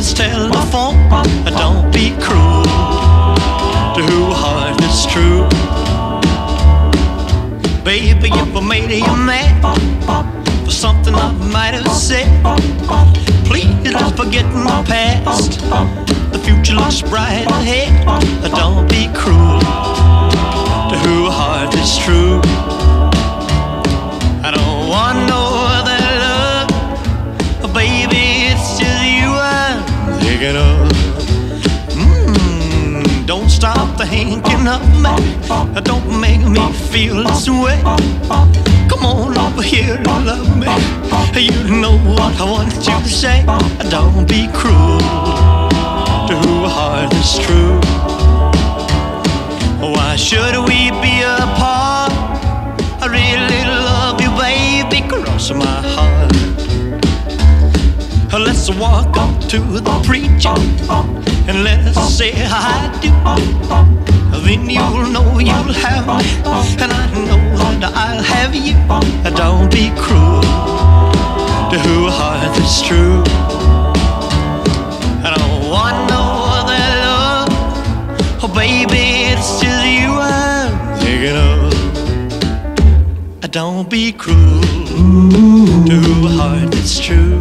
this telephone. Don't be cruel to a heart that's true. Baby, if I made you mad for something I might have said, please let's forget the past. The future looks bright ahead. Don't be cruel to a heart that's true. I don't want no other love, baby, it's just you I'm thinking of. Don't stop thinking of me. Don't make me feel this way. Come on over here and love me. You know what I want you to say. Don't be cruel to a heart that's true. Why should we be apart? I really love you, baby, cross my heart. Let's walk up to the preacher and let's say I do. Then you'll know you'll have me, and I know that I'll have you. Don't be cruel to a heart that's true. I don't want no other love, oh baby, it's just you I'm thinking of. Don't be cruel to a heart that's true.